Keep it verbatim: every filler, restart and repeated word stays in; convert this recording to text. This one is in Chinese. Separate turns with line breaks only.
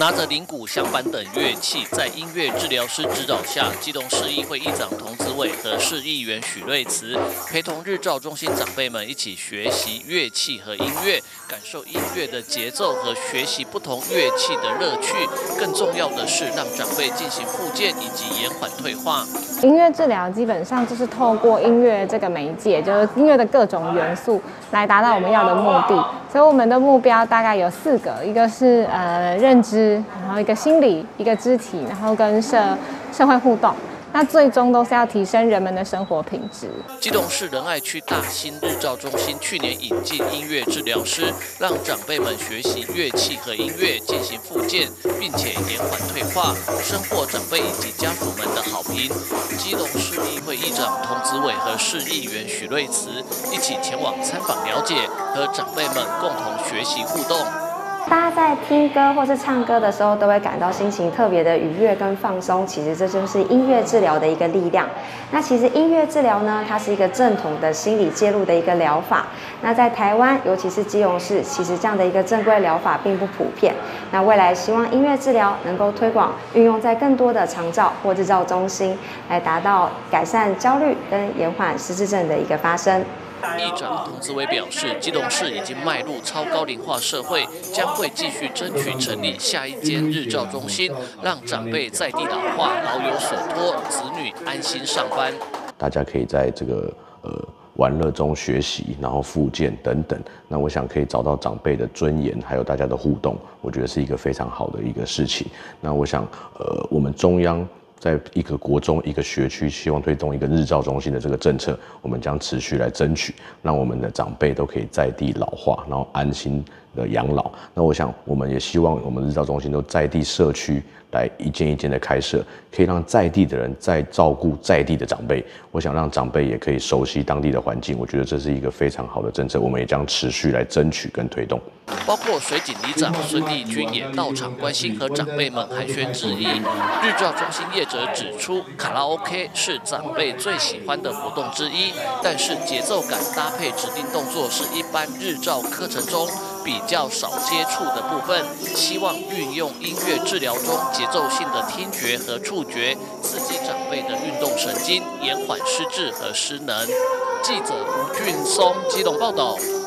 拿着铃鼓、响板等乐器，在音乐治疗师指导下，基隆市议会议长童子伟和市议员许瑞慈陪同日照中心长辈们一起学习乐器和音乐，感受音乐的节奏和学习不同乐器的乐趣。更重要的是，让长辈进行复健以及延缓退化。
音乐治疗基本上就是透过音乐这个媒介，就是音乐的各种元素，来达到我们要的目的。所以我们的目标大概有四个，一个是呃认知，然后一个心理，一个肢体，然后跟社社会互动。那最终都是要提升人们的生活品质。
基隆市仁爱区大兴日照中心去年引进音乐治疗师，让长辈们学习乐器和音乐进行复健，并且延缓退化，深获长辈以及家属们的好评。基隆市议会议长童子伟和市议员许瑞慈一起前往参访了解，和长辈们共同学习互动。
大家在听歌或是唱歌的时候，都会感到心情特别的愉悦跟放松。其实这就是音乐治疗的一个力量。那其实音乐治疗呢，它是一个正统的心理介入的一个疗法。那在台湾，尤其是基隆市，其实这样的一个正规疗法并不普遍。那未来希望音乐治疗能够推广运用在更多的长照或日照中心，来达到改善焦虑跟延缓失智症的一个发生。
议长童子伟表示，基隆市已经迈入超高龄化社会，将会继续争取成立下一间日照中心，让长辈在地老化，老有所托，子女安心上班。
大家可以在这个呃玩乐中学习，然后复健等等。那我想可以找到长辈的尊严，还有大家的互动，我觉得是一个非常好的一个事情。那我想，呃，我们中央在一个国中一个学区，希望推动一个日照中心的这个政策，我们将持续来争取，让我们的长辈都可以在地老化，然后安心的养老。那我想，我们也希望我们日照中心都在地社区来一间一间的开设，可以让在地的人在照顾在地的长辈。我想让长辈也可以熟悉当地的环境，我觉得这是一个非常好的政策，我们也将持续来争取跟推动。
包括水警里长孙立军也到场关心和长辈们寒暄致意。日照中心业者指出，卡拉 OK 是长辈最喜欢的活动之一，但是节奏感搭配指定动作是一般日照课程中比较少接触的部分，希望运用音乐治疗中节奏性的听觉和触觉，刺激长辈的运动神经，延缓失智和失能。记者吴俊松基隆报道。